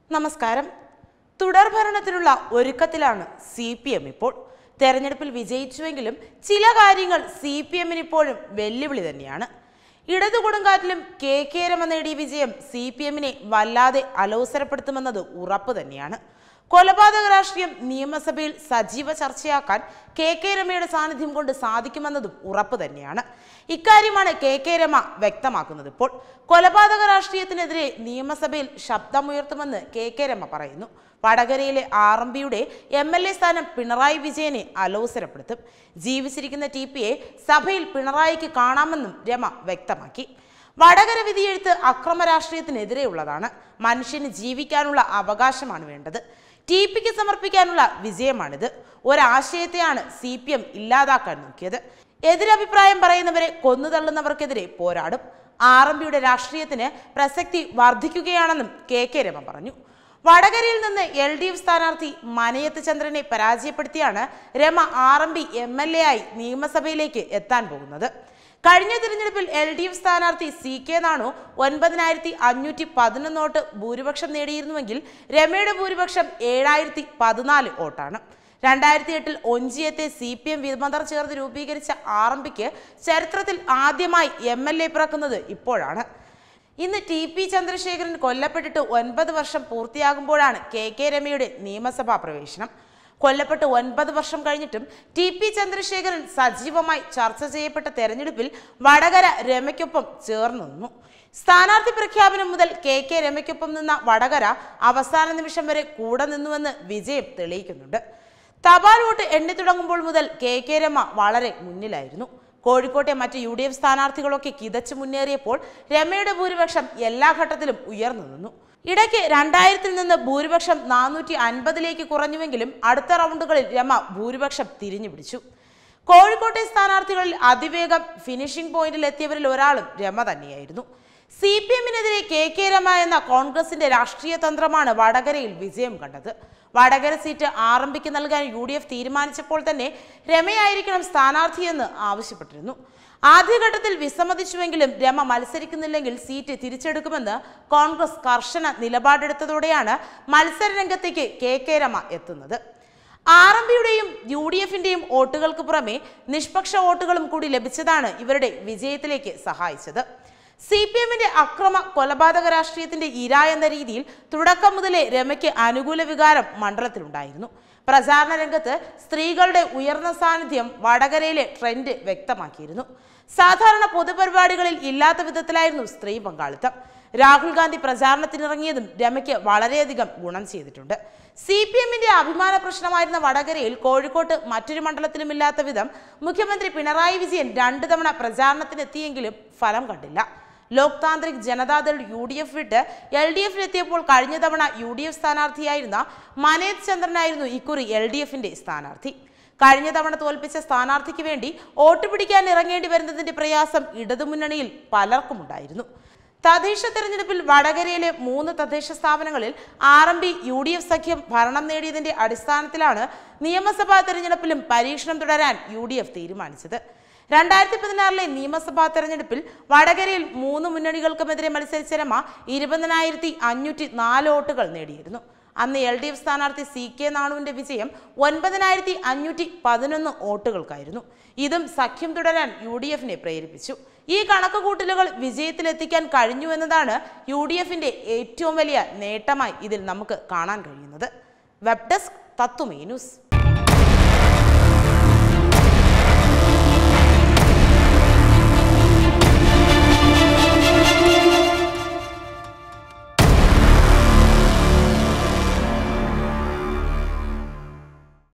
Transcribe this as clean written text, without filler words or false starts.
നമസ്കാരം. തുടർഭരണത്തിനുള്ള ഒരുക്കത്തിലാണ് CPM ഇപ്പോൾ. തെരഞ്ഞെടുപ്പിൽ വിജയിച്ചുവെങ്കിലും ചില കാര്യങ്ങൾ CPMന് ഇപ്പോഴും വെല്ലുവിളി തന്നെയാണ്. ഇടതു കൊടുങ്കാറ്റിലും KK രമ നേടിയ വിജയം CPMനെ വല്ലാതെ അലോസരപ്പെടുത്തുമെന്നത് ഉറപ്പ് തന്നെയാണ്. കൊലപാതക രാഷ്ട്രീയം നിയമസഭയിൽ സജീവ ചർച്ചയാക്കാൻ KK രമയുടെ സാന്നിധ്യം കൊണ്ട് സാധിക്കുമെന്നതും ഉറപ്പ് തന്നെയാണ്. ഇക്കാര്യമാണ് KK രമ വ്യക്തമാക്കുന്നത്. ഇപ്പോൾ കൊലപാതക രാഷ്ട്രീയത്തിനെതിരെ നിയമസഭയിൽ ശബ്ദമുയർത്തുമെന്ന് KK രമ പറയുന്നു. വടകരയിലെ RMBയുടെ MLA സ്ഥാനം പിണറായി വിജയനെ അലോസരപ്പെടുത്തും. ജീവിച്ചിരിക്കുന്ന TPയെ സഭയിൽ പിണറായിക്ക് കാണാമെന്നും രമ വ്യക്തമാക്കി. വടകര വിധിയെഴുത്ത് അക്രമ രാഷ്ട്രീയത്തിനെതിരെയുള്ളതാണ്. മനുഷ്യന് ജീവിക്കാനുള്ള അവകാശമാണ് വേണ്ടത്. TPക്ക് സമർപ്പിക്കാനുള്ള വിജയമാണിത്. ഒരാശയത്തെയാണ് CPM ഇല്ലാതാക്കാൻ നോക്കിയത്. എതിരഭിപ്രായം പറയുന്നവരെ കൊന്നുതള്ളുന്നവർക്കെതിരെ പോരാടും. RMBയുടെ രാഷ്ട്രീയത്തിന് പ്രസക്തി വർദ്ധിക്കുകയാണെന്നും KK രമ പറഞ്ഞു. വടകരയിൽ നിന്ന് LDF സ്ഥാനാർത്ഥി മനയത്ത് ചന്ദ്രനെ പരാജയപ്പെടുത്തിയാണ് രമ RMB MLA ആയി നിയമസഭയിലേക്ക് എത്താൻ പോകുന്നത്. കഴിഞ്ഞ തിരഞ്ഞെടുപ്പിൽ LDF സ്ഥാനാർത്ഥി CK നാണു 9511 വോട്ട് ഭൂരിപക്ഷം നേടിയിരുന്നുവെങ്കിൽ രമയുടെ ഭൂരിപക്ഷം 7014 വോട്ടാണ്. 2008 ഒഞ്ചിയത്തെ CPM വിമതർ ചേർന്ന് രൂപീകരിച്ച RMBക്ക് ചരിത്രത്തിൽ ആദ്യമായി MLA പിറക്കുന്നത് ഇപ്പോഴാണ്. ഇന്ന് TP ചന്ദ്രശേഖരൻ കൊല്ലപ്പെട്ടിട്ട് 9 വർഷം പൂർത്തിയാകുമ്പോഴാണ് KK രമയുടെ നിയമസഭാ പ്രവേശനം. കൊല്ലപ്പെട്ട് 9 വർഷം കഴിഞ്ഞിട്ടും TP ചന്ദ്രശേഖരൻ സജീവമായി ചർച്ച ചെയ്യപ്പെട്ട തെരഞ്ഞെടുപ്പിൽ വടകര രമയ്ക്കൊപ്പം ചേർന്നു നിന്നു. സ്ഥാനാർത്ഥി പ്രഖ്യാപനം മുതൽ KK രമയ്ക്കൊപ്പം നിന്ന വടകര അവസാന നിമിഷം വരെ കൂടെ നിന്നുവെന്ന് വിജയം തെളിയിക്കുന്നുണ്ട്. തപാൽ വോട്ട് എണ്ണി തുടങ്ങുമ്പോൾ മുതൽ KK രമ വളരെ മുന്നിലായിരുന്നു. കോഴിക്കോട്ടെ മറ്റ് UDF സ്ഥാനാർത്ഥികളൊക്കെ കിതച്ചു മുന്നേറിയപ്പോൾ രമയുടെ ഭൂരിപക്ഷം എല്ലാ ഘട്ടത്തിലും ഉയർന്നു നിന്നു. ഇടയ്ക്ക് 2000-ൽ നിന്ന് ഭൂരിപക്ഷം 450-ലേക്ക് കുറഞ്ഞുവെങ്കിലും അടുത്ത റൗണ്ടുകളിൽ രമ ഭൂരിപക്ഷം തിരിഞ്ഞു പിടിച്ചു. കോഴിക്കോട്ടെ സ്ഥാനാർത്ഥികളിൽ അതിവേഗം ഫിനിഷിംഗ് പോയിന്റിൽ എത്തിയവരിൽ ഒരാളും രമ തന്നെയായിരുന്നു. CPMനെതിരെ KK രമ എന്ന കോൺഗ്രസിന്റെ രാഷ്ട്രീയ തന്ത്രമാണ് വടകരയിൽ വിജയം കണ്ടത്. വടകര സീറ്റ് RMBക്ക് നൽകാൻ UDF തീരുമാനിച്ചപ്പോൾ തന്നെ രമയായിരിക്കണം സ്ഥാനാർത്ഥിയെന്ന് ആവശ്യപ്പെട്ടിരുന്നു. ആദ്യഘട്ടത്തിൽ വിസമ്മതിച്ചുവെങ്കിലും രമ മത്സരിക്കുന്നില്ലെങ്കിൽ സീറ്റ് തിരിച്ചെടുക്കുമെന്ന് കോൺഗ്രസ് കർശന നിലപാടെടുത്തതോടെയാണ് മത്സര രംഗത്തേക്ക് KK രമ എത്തുന്നത്. RMBയുടെയും UDFന്റെയും വോട്ടുകൾക്ക് പുറമെ നിഷ്പക്ഷ വോട്ടുകളും കൂടി ലഭിച്ചതാണ് ഇവരുടെ വിജയത്തിലേക്ക് സഹായിച്ചത്. CPMന്റെ അക്രമ കൊലപാതക രാഷ്ട്രീയത്തിന്റെ ഇര എന്ന രീതിയിൽ തുടക്കം മുതലേ രമയ്ക്ക് അനുകൂല വികാരം മണ്ഡലത്തിലുണ്ടായിരുന്നു. പ്രചാരണ രംഗത്ത് സ്ത്രീകളുടെ ഉയർന്ന സാന്നിധ്യം വടകരയിലെ ട്രെൻഡ് വ്യക്തമാക്കിയിരുന്നു. സാധാരണ പൊതുപരിപാടികളിൽ ഇല്ലാത്ത വിധത്തിലായിരുന്നു സ്ത്രീ പങ്കാളിത്തം. രാഹുൽ ഗാന്ധി പ്രചാരണത്തിനിറങ്ങിയതും രമയ്ക്ക് വളരെയധികം ഗുണം ചെയ്തിട്ടുണ്ട്. CPMന്റെ അഭിമാന പ്രശ്നമായിരുന്ന വടകരയിൽ കോഴിക്കോട്ട് മറ്റൊരു മണ്ഡലത്തിലുമില്ലാത്ത വിധം മുഖ്യമന്ത്രി പിണറായി വിജയൻ 2 തവണ പ്രചാരണത്തിനെത്തിയെങ്കിലും ഫലം കണ്ടില്ല. ലോക് താന്ത്രിക് ജനതാദൾ UDF വിട്ട് LDFിലെത്തിയപ്പോൾ കഴിഞ്ഞ തവണ UDF സ്ഥാനാർത്ഥിയായിരുന്ന മനയത്ത് ചന്ദ്രനായിരുന്നു ഇക്കുറി LDFന്റെ സ്ഥാനാർത്ഥി. കഴിഞ്ഞ തവണ തോൽപ്പിച്ച സ്ഥാനാർത്ഥിക്ക് വേണ്ടി വോട്ട് പിടിക്കാൻ ഇറങ്ങേണ്ടി വരുന്നതിന്റെ പ്രയാസം ഇടതുമുന്നണിയിൽ പലർക്കും ഉണ്ടായിരുന്നു. തദ്ദേശ തെരഞ്ഞെടുപ്പിൽ വടകരയിലെ 3 തദ്ദേശ സ്ഥാപനങ്ങളിൽ RMB UDF സഖ്യം ഭരണം നേടിയതിന്റെ അടിസ്ഥാനത്തിലാണ് നിയമസഭാ തെരഞ്ഞെടുപ്പിലും പരീക്ഷണം തുടരാൻ UDF തീരുമാനിച്ചത്. 2016-ലെ നിയമസഭാ തെരഞ്ഞെടുപ്പിൽ വടകരയിൽ 3 മുന്നണികൾക്കുമെതിരെ മത്സരിച്ച രമ 20,504 വോട്ടുകൾ നേടിയിരുന്നു. അന്ന് LDF സ്ഥാനാർത്ഥി CK നാണുവിന്റെ വിജയം 9,511 വോട്ടുകൾക്കായിരുന്നു. ഇതും സഖ്യം തുടരാൻ UDFനെ പ്രേരിപ്പിച്ചു. ഈ കണക്കുകൂട്ടലുകൾ വിജയത്തിലെത്തിക്കാൻ കഴിഞ്ഞു എന്നതാണ് UDFന്റെ ഏറ്റവും വലിയ നേട്ടമായി ഇതിൽ നമുക്ക് കാണാൻ കഴിയുന്നത്. Web desk Tatwamayi news.